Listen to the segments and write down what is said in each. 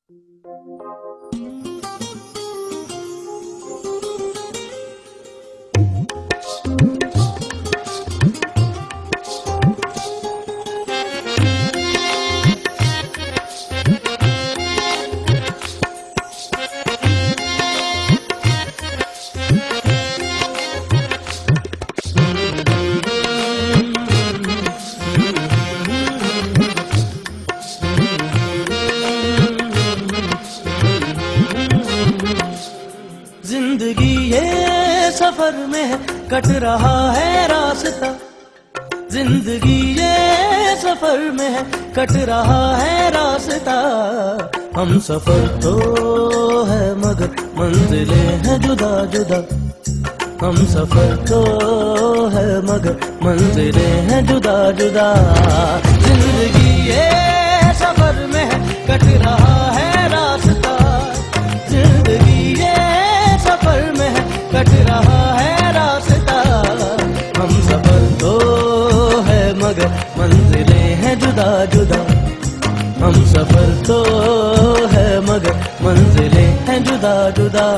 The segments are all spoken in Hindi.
जिंदगी ये सफर में कट रहा है रास्ता, जिंदगी ये सफर में कट रहा है रास्ता। हम सफर तो है मगर मंजिलें हैं जुदा जुदा, हम सफर तो है मगर मंजिलें हैं जुदा जुदा। जिंदगी ये सफर में कट रहा है रास्ता, जिंदगी ये सफर में कट रहा है रास्ता। हम सफर तो है मगर मंजिलें हैं जुदा जुदा, हम सफर तो है मगर मंजिलें हैं जुदा जुदा।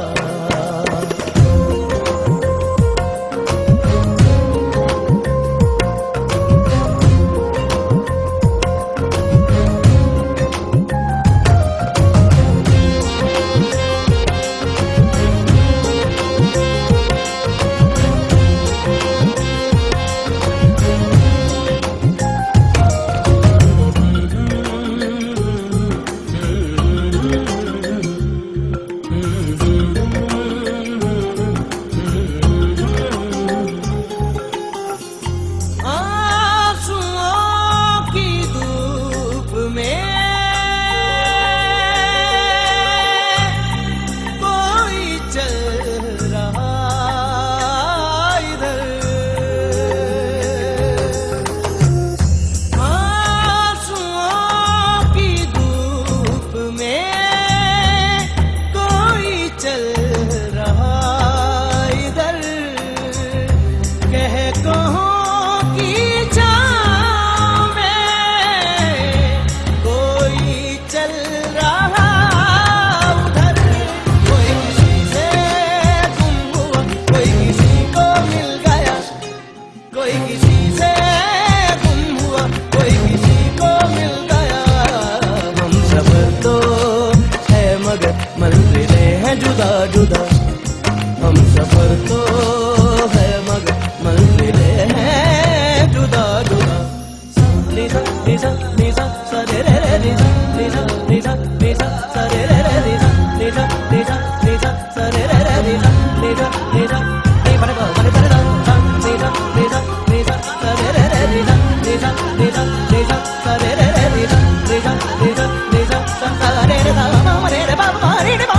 जुदा जुदा हम सफर तो है मगर मंजिलें हैं जुदा जुदा। लीसा लीसा लीसा सरे रे रे लीसा लीसा लीसा लीसा सरे रे रे लीसा लीसा लीसा लीसा सरे रे रे लीसा लीसा लीसा नी बने गो बने बने दा लीसा लीसा लीसा सरे रे रे लीसा लीसा लीसा लीसा सरे रे रे लीसा लीसा लीसा लीसा सरे रे दा मा रे रे बा मा रे रे बा।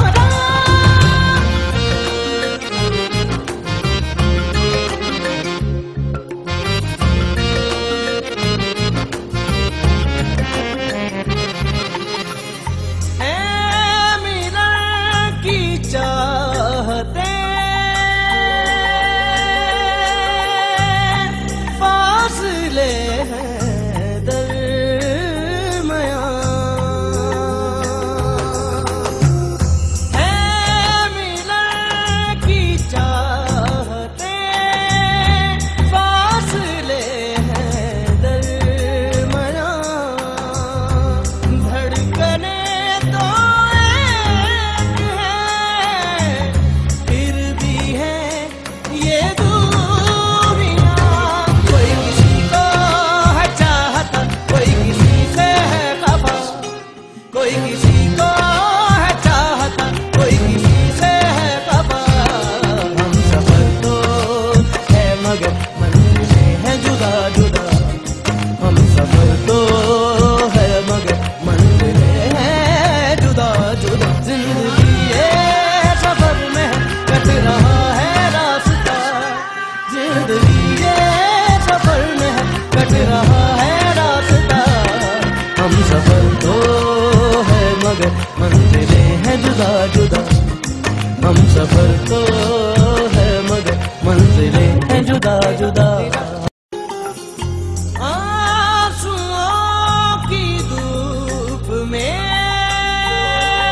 मंजिलें हैं जुदा जुदा, हम सफर तो है मगर मंजिलें हैं जुदा जुदा। आंसुओं की धूप में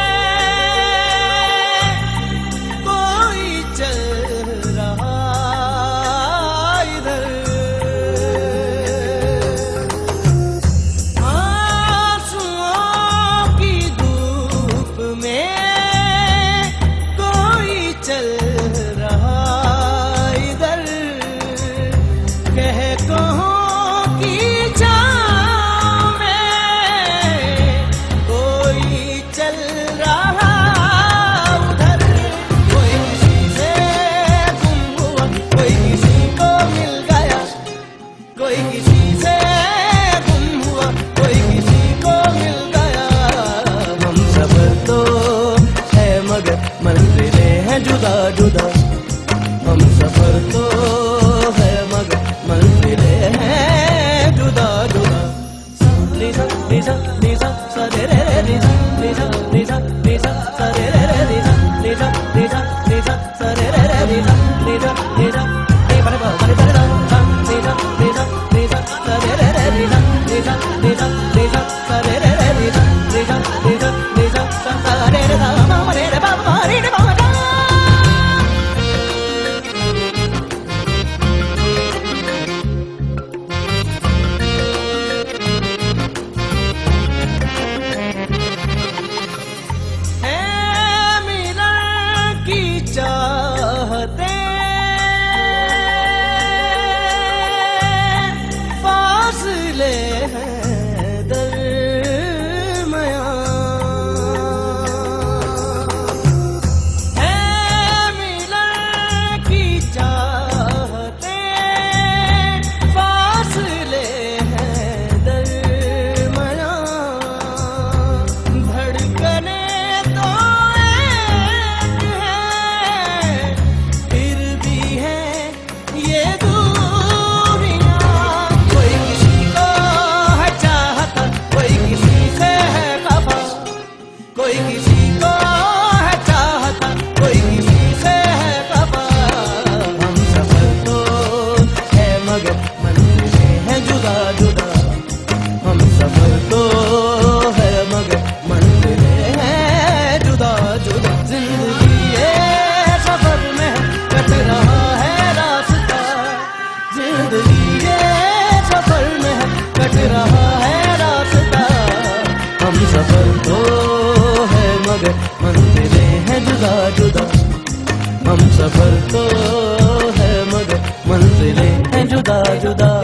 चाहते फासले हैं दरमियां, है मिलन की चाहते फासले हैं दरमियां, धड़कने तो ये दूरियां, कोई किसी को है चाहता, कोई किसी से है खफा, कोई किसी को है चाहता, कोई किसी से है खफा। हम सफर तो है मगर मंजिलें हैं जुदा जुदा, हम सफर तो है मगर मंजिलें हैं जुदा जुदा। जिंदगी ये सफर में कट रहा है रास्ता, जिंदगी ये सफर में कट रहा है रास्ता। हम सफर तो है मगर मंजिलें हैं जुदा जुदा, हम सफर तो है मगर मंजिलें हैं जुदा जुदा।